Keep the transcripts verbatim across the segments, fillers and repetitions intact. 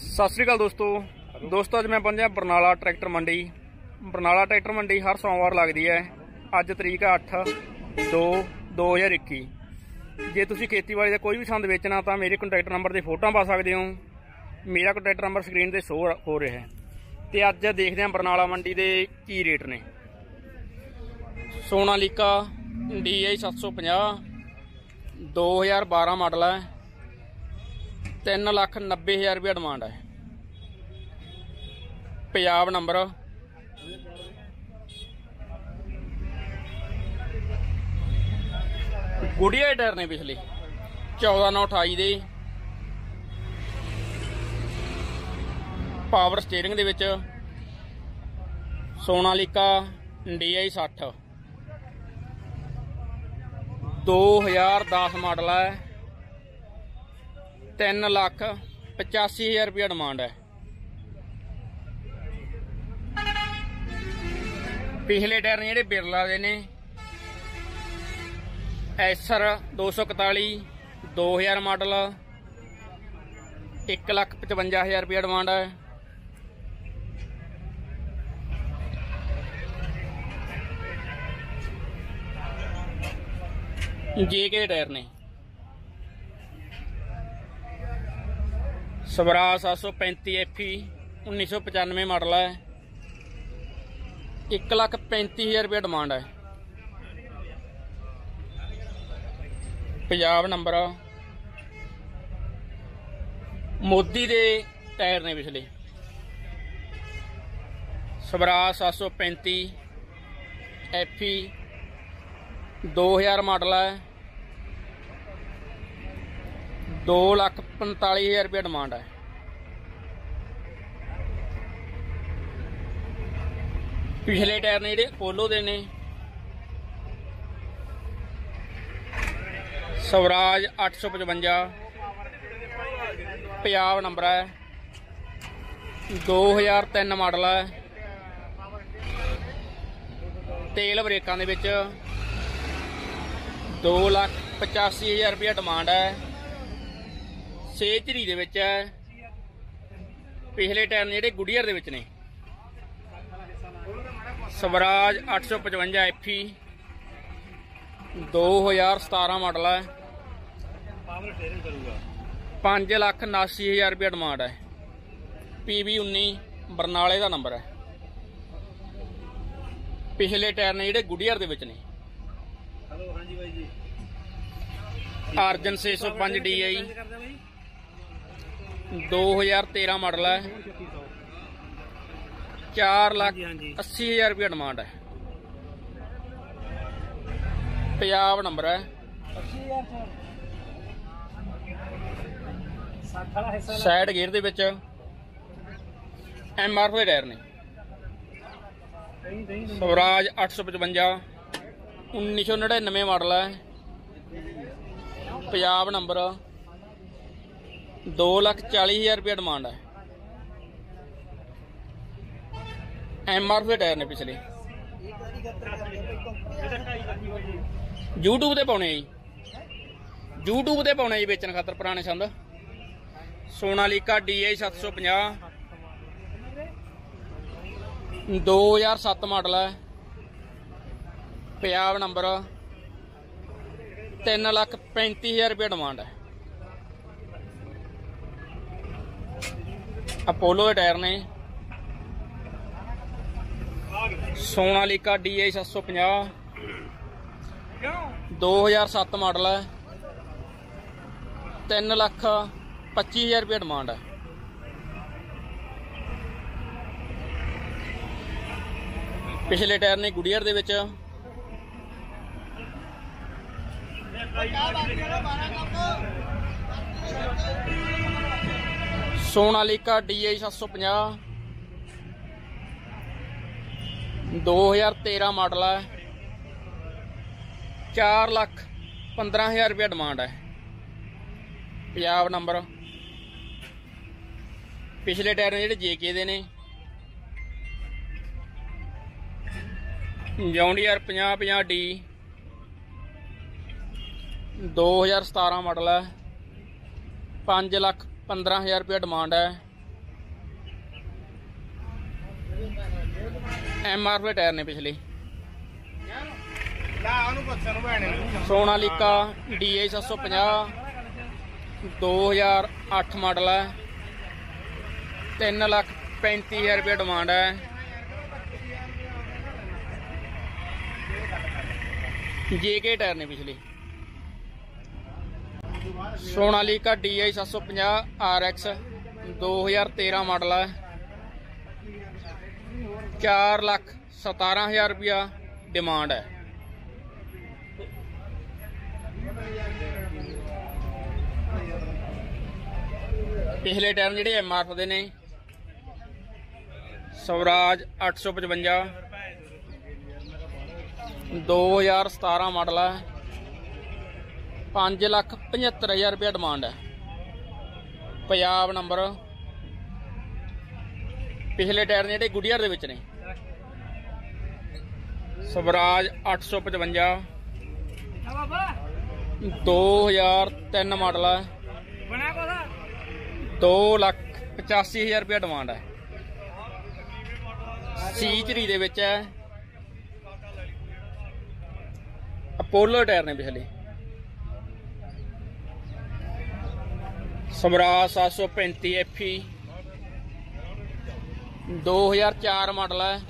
सत श्री अकाल दोस्तों दोस्तों अज मैं पहुंचा बरनाला ट्रैक्टर मंडी। बरनाला ट्रैक्टर मंडी हर सोमवार लगती है। अज तरीक है अठ दो दो हज़ार इक्की। जे तुसीं खेतीबाड़ी का कोई भी संद बेचना तो मेरे कंटैक्ट नंबर से फोटो पा सकते हो। मेरा कंटैक्ट नंबर स्क्रीन पर शो हो रहा है। तो अज देखते हैं बरनाला मंडी के की रेट ने। सोनालीका डी आई सत्त सौ पचास दो हज़ार बारह मॉडल है। तीन लख नब्बे हज़ार रुपया डिमांड है। पंजाब नंबर गुड़िया टायर ने पिछले चौदह नौ अठाई दे। पावर स्टेयरिंग दे विच सोनालीका डी आई सठ दो हज़ार दस मॉडल है। तीन लख पचासी हज़ार रुपया डिमांड है। पिछले टायर ने जेडे बिरला दे ने एसर दो सौ इकताली दो हज़ार मॉडल एक लख पचवंजा हज़ार रुपया डिमांड है। जे के टायर ने स्वराज सात सौ पैंती एफ ई उन्नीस सौ पचानवे मॉडल है। एक लख पैंती हज़ार रुपया डिमांड है। पंजाब नंबर मोदी दे टायर ने पिछले स्वराज सात सौ पैंती एफ ई दो हज़ार मॉडल है। दो लख पंताली हज़ार रुपया डिमांड है। पिछले टायर ने जेडे पोलो दे ने स्वराज अठ सौ पचवंजा पंजाब नंबर है। दो हज़ार तीन मॉडल है। तेल ब्रेकां दे विच दो लख पचासी हज़ार रुपया डिमांड है। सेचरी दे विच है। पिछले टायर ने जेडे गुड़ियर दे विच ने स्वराज अठ सौ पचवंजा एफ ई दो हज़ार सतारह मॉडल है। पांच लख उनासी हज़ार रुपया डिमांड है। पी वी उन्नी बरनाले का नंबर है। पिछले टायर ने जेडे गुड़ियर दे विच ने अर्जन छे सौ पांच डी आई दो हज़ार तेरह मॉडल है। चार लाख अस्सी हज़ार रुपया डिमांड है। पंजाब नंबर है। साइड गेयर दे विच एम आर एफ टायर ने स्वराज अठ सौ पचवंजा उन्नीस सौ नड़िनवे मॉडल है। पंजाब नंबर दो लख चाली हज़ार रुपया डिमांड है। एम आर एफ टायर ने पिछले यूट्यूब ते पाने जी यूट्यूब ते पाने जी बेचने खातर पुराने संद। सोनालीका डी आई सत्त सौ पचास दो हज़ार सत्त मॉडल है। पंजाब नंबर तीन लख पैंती हज़ार रुपया डिमांड है। अपोलो के टायर ने सोनालीका डी आई सत्त सौ पचास दो हज़ार सत्त मॉडल है। तीन लख पच्ची हज़ार रुपया डिमांड है। पिछले टायर ने गुड़ियर दे विच सोनालीका डी आई सत्त सौ पचास दो हज़ार तेरह मॉडल है। चार लख पंद्रह हज़ार रुपया डिमांड है। पंजाब नंबर पिछले टायर ने जेडे जे के दे ने जॉन्डियर पचास पचास डी दो हज़ार सतारह मॉडल है। पाँच लख पंद्रह हज़ार रुपया डिमांड है। एम आर पे टायर ने पिछले। सोनालिका डी आई सत्त सौ पचास दो हज़ार अठ मॉडल है। तीन लख पैंती हज़ार रुपया डिमांड है। जे के टायर ने पिछले। सोनालिका डी आई सत्त सौ पचास आर एक्स दो हज़ार तेरह मॉडल है। चार लख सतारह हज़ार रुपया डिमांड है। पिछले टायर जेडे एम आर एफ दे ने। स्वराज अठ सौ पचवंजा दो हज़ार सतारह मॉडल है। पांच लख पचहत्तर हज़ार रुपया डिमांड है। पंजाब नंबर। पिछले टायर जेडे गुडियर दे विच ने। स्वराज अठ सौ पचवंजा दो हज़ार तीन मॉडल है। दो लख पचासी हज़ार रुपया डिमांड है। सीचरी दे विच है। अपोलो टायर ने पिछले। स्वराज सात सौ पैंती एफ ई दो हज़ार चार मॉडल है।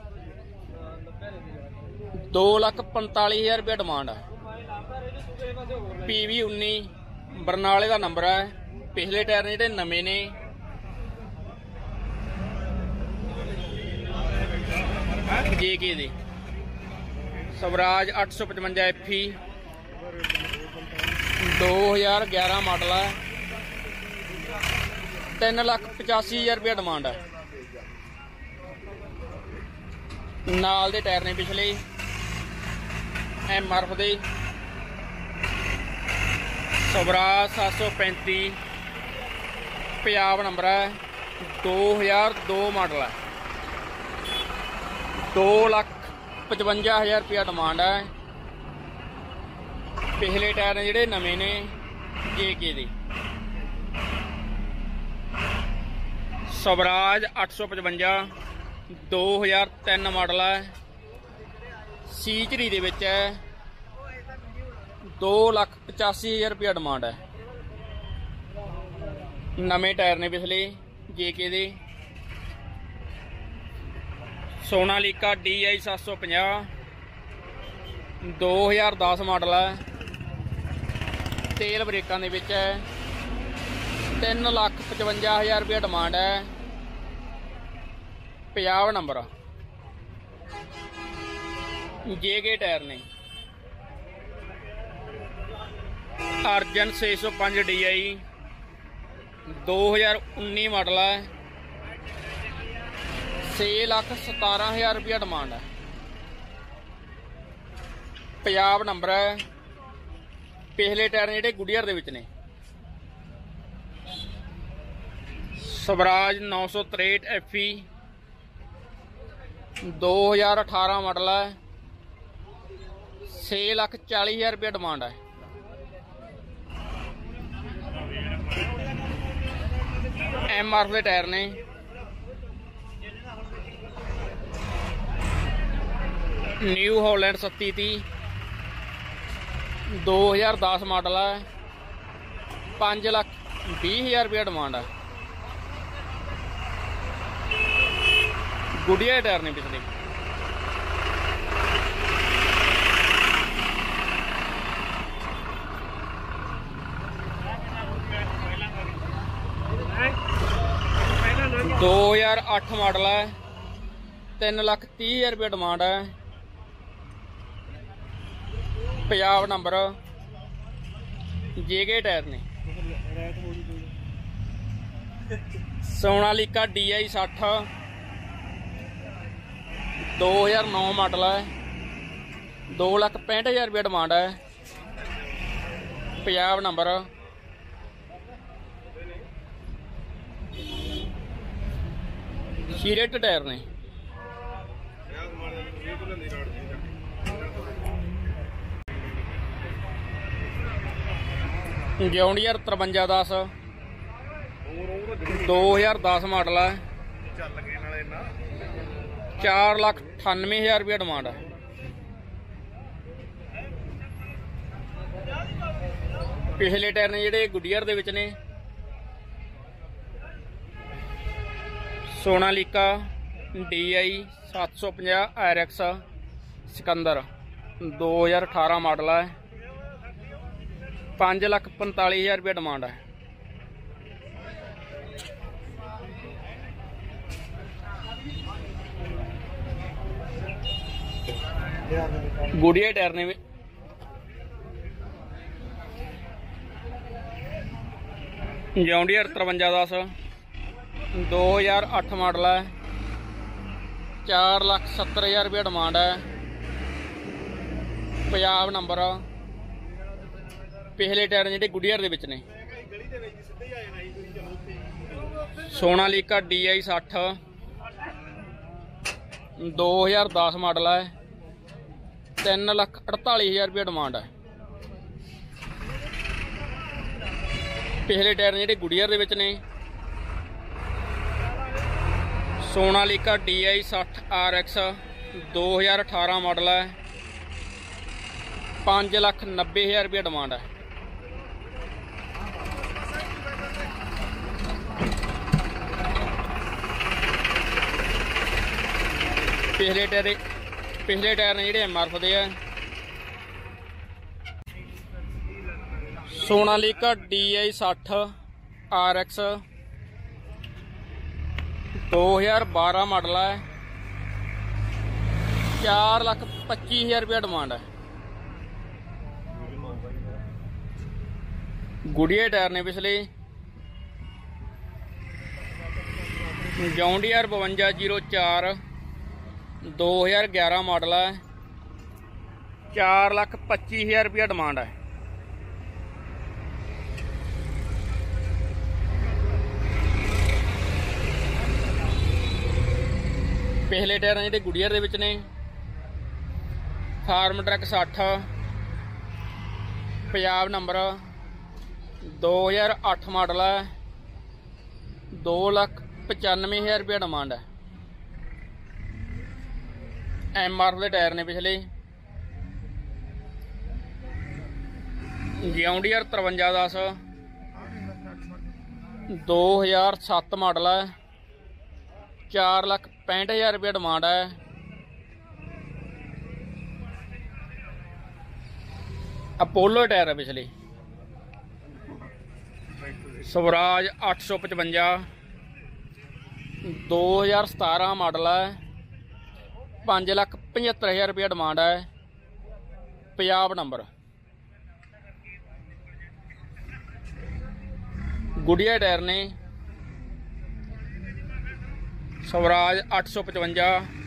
दो लख पंताली हज़ार रुपया डिमांड है। पी वी उन्नी बरनाले का नंबर है। पिछले टायर ने जेडे नवे ने। जे के दे। स्वराज अठ सौ पचवंजा एफ ई दो हज़ार ग्यारह मॉडल है। तीन लख पचासी हज़ार रुपया डिमांड है। नाल दे टायर ने पिछले एम आर एफ दे। स्वराज सात सौ पैंती पंजाब नंबर है। दो हज़ार दो मॉडल है। दो लख पचवंजा हज़ार रुपया डिमांड है। पिछले टायर ने जेडे नवे ने जे के दे। स्वराज अठ सौ पचवंजा दो हज़ार तीन मॉडल है। सीचरी दे विच है। दो लख पचासी हज़ार रुपया डिमांड है। नवे टायर ने पिछले जे के दे। सोनालिका डी आई सत्त सौ पचास दो हज़ार दस मॉडल है। तेल ब्रेकां दे विच है। तीन लख पचवंजा हज़ार रुपया डिमांड है। पंजाब नंबर। जे के टायर ने। अर्जन छे सौ पांच डी आई दो हज़ार उन्नी मॉडल है। छे लख सतारह हज़ार रुपया डिमांड है। पंजाब नंबर है। पिछले टायर जेडे गुडियर दे विच ने। स्वराज नौ सौ त्रेहठ एफ ई दो हज़ार अठारह मॉडल है। छे लख चाली हज़ार रुपया डिमांड है। एम आर एफ के टायर ने। न्यू हॉलैंड सत्ती ती दो हज़ार दस मॉडल है। पांच लख भी हज़ार रुपया डिमांड है। गुडियर टायर ने पिछले। दो हज़ार अठ मॉडल है। तीन लख तीह हज़ार रुपया डिमांड है। पंजाब नंबर। जे के टायर ने। सोनालिका डी आई साठ दो हज़ार नौ मॉडल है। दो लख पैंठ हज़ार रुपया डिमांड है। पंजाब नंबर। शीरेट टायर ने। जॉन्डियर तरवंजा दस दो हज़ार दस मॉडल है। चार लाख अठानवे हज़ार रुपया डिमांड है। पिछले टायर ने जिहड़े गुडियर दे विच ने। सोनालिका डी आई सत्त सौ पचास आर एक्स सिकंदर दो हज़ार अठारह मॉडल है। पाँच लख पंताली हज़ार रुपया डिमांड है। गुडियर टायर ने जॉन डियर तरवंजा दस दो हज़ार अठ मॉडल है। चार लख सत्तर हज़ार रुपया डिमांड है। पंजाब नंबर। पिछले टायर जिहड़े गुडियर दे विच ने। सोनालिका डी आई सठ दो हज़ार दस मॉडल है। तीन लख अड़ताली हज़ार रुपया डिमांड है। पिछले टायर जिहड़े गुडियर दे विच ने। सोनालिका डी आई सठ आर एक्स दो हज़ार अठारह मॉडल है। पाँच लख नब्बे हज़ार रुपया डिमांड है। पिछले टायर पिछले टायर ने जिहड़े एम आर एफ दे है। सोनालिका डी आई सठ आर एक्स दो हज़ार बारह मॉडल है। चार लख पच्ची हज़ार रुपया डिमांड है। गुडियर टायर ने पिछले। जॉन डियर बवंजा जीरो चार दो हज़ार ग्यारह मॉडल है। चार लख पच्ची हज़ार रुपया डिमांड है। पिछले टायर जिहड़े गुडियर दे विच ने। फार्म ट्रक साठ पंजाब नंबर दो हज़ार अठ मॉडल है। दो लख पचानवे हज़ार रुपया डिमांड है। एम आर एफ के टायर ने पिछले। जॉन डियर तरवंजा दस दो हज़ार सत्त मॉडल है। चार लख पैंठ हज़ार रुपया डिमांड है। अपोलो टायर है पिछले। स्वराज अठ सौ पचवंजा दो हज़ार सतारह मॉडल है। पाँच लख पचहत्तर हज़ार रुपया डिमांड है। पंजाब नंबर। गुडियर टायर ने। स्वराज अठ सौ पचवंजा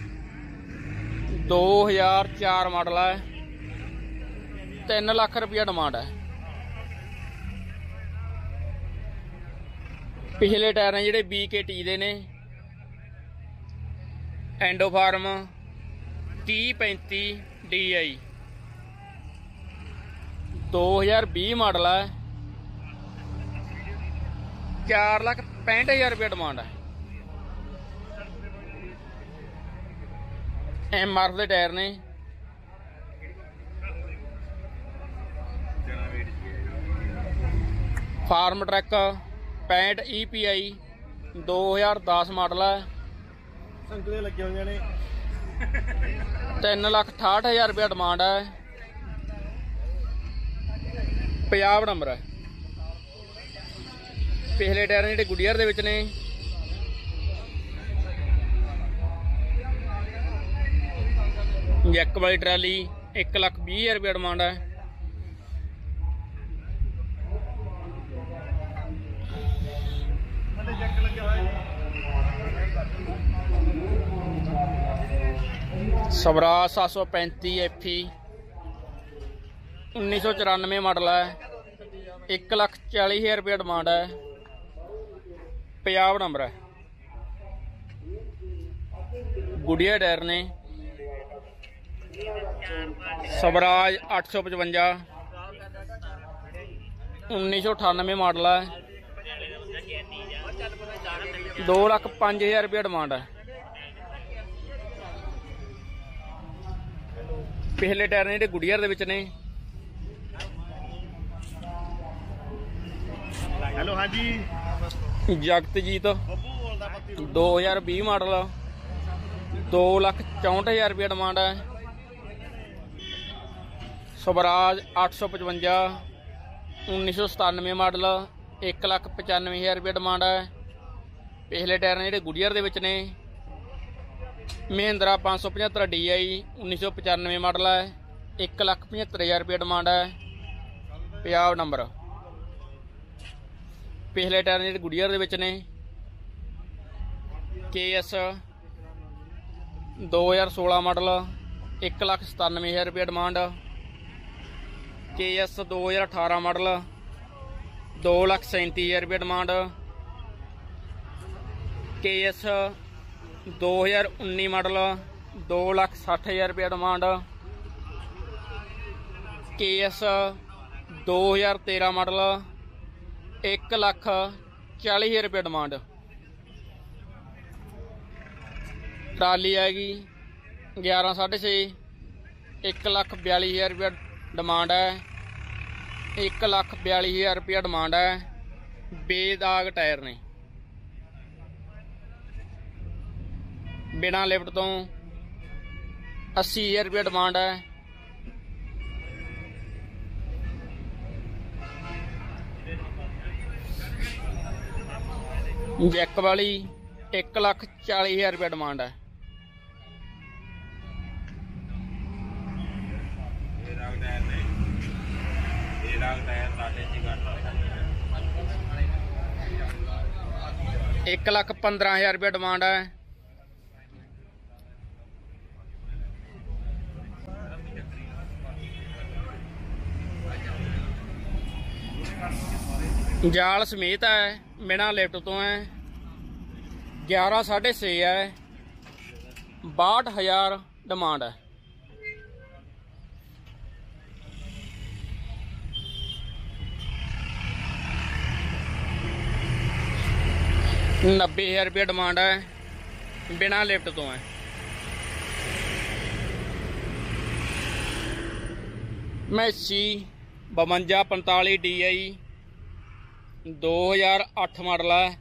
दो हज़ार चार मॉडल है। तीन लाख रुपया डिमांड है। पिछले टायर ने जिहड़े बी के टी दे ने। एंडो फार्म तीह पैंती डी आई दो हज़ार बीस मॉडल है। चार लाख पैंठ हज़ार रुपया डिमांड है। एम आर एफ के टायर ने। फार्म ट्रक पैंठ ई पी आई दो हज़ार दस मॉडल है। संकले लगे हुए ने। तीन लख अठाहठ हज़ार रुपया डिमांड है। पंजाब नंबर है। पिछले टायर जिहड़े गुडियर दे विच ने। जैक वाली ट्राली एक लख भी हज़ार रुपया डिमांड है। स्वराज सात सौ पैंती एफ ई उन्नीस सौ चौरानवे मॉडल है। एक लख चाली हज़ार रुपया डिमांड है। पंजाब नंबर है। गुडियर टायर ने। स्वराज अठ सौ पचवंजा उन्नीस सौ अठानवे मॉडल है। दो लख पाँच हज़ार रुपया डिमांड है। पिछले टायर ने जिहड़े गुडियर दे विच ने। हेलो हाँ जी, जगतजीत दो हज़ार भी मॉडल, दो लख चौंठ हज़ार रुपया डिमांड है। स्वराज अठ सौ पचवंजा उन्नीस सौ सतानवे मॉडल, एक लख पचानवे हज़ार रुपया डिमांड है। पिछले टायर ने जिहड़े गुडियर दे विच ने। महिंद्रा पाँच सौ पचहत्तर डी आई उन्नीस सौ पचानवे मॉडल है, एक लख पचहत्तर हज़ार रुपया डिमांड है। पंजाब नंबर। पिछले टायर ने जिहड़े गुडियर दे विच ने। के एस दो हज़ार सोलह मॉडल, एक लख सतानवे हज़ार रुपया डिमांड। के एस दो हज़ार अठारह मॉडल, दो लख सैंती हज़ार रुपया डिमांड। के एस दो हज़ार उन्नी मॉडल, दो लख सठ हज़ार रुपया डिमांड। के एस दो हज़ार तेरह मॉडल, एक लख चाली हज़ार रुपया डिमांड। ट्राली आएगी ग्यारह साढ़े छे, एक लख बयाली हज़ार रुपया डिमांड है। एक लख बयाली हज़ार रुपया डिमांड है। बेदाग टायर ने, बिना लिफ्ट तो अस्सी हज़ार रुपया डिमांड है। जैक वाली एक लख चाली हज़ार रुपया डिमांड है। एक लख पंद्रह हज़ार रुपया डिमांड है। जाल समेत है, बिना लिफ्ट तो है। ग्यारह साढ़े छे है, बाहठ हज़ार डिमांड है। नब्बे हज़ार रुपया डिमांड है, बिना लिफ्ट तो है। मैसी बवंजा पंताली डी आई दो हज़ार अठ मॉडल है,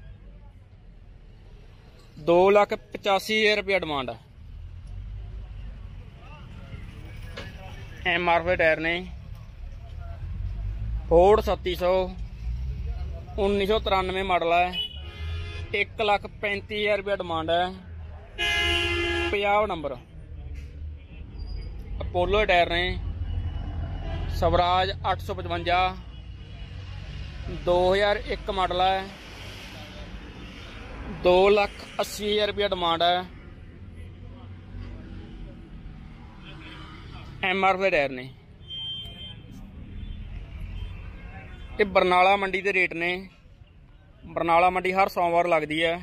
दो लख पचासी हज़ार रुपया डिमांड है। एम आर एफ टायर ने। फोर्ड सत्ती सौ उन्नीस सौ तिरानवे मॉडल है, एक लख पैंती हज़ार रुपया डिमांड है। पंजाब नंबर। अपोलो टायर ने। स्वराज अठ सौ पचवंजा दो हज़ार एक मॉडल है, दो लख अस्सी हज़ार रुपया डिमांड है। एम आर एफ टायर ने। ये बरनाला मंडी के रेट ने। बरनाला मंडी हर सोमवार लगती है।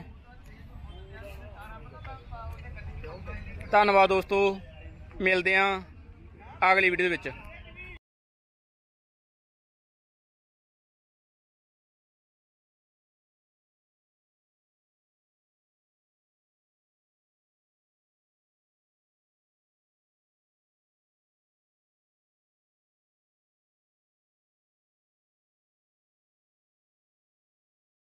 धन्यवाद दोस्तों, मिलते हैं अगली वीडियो में।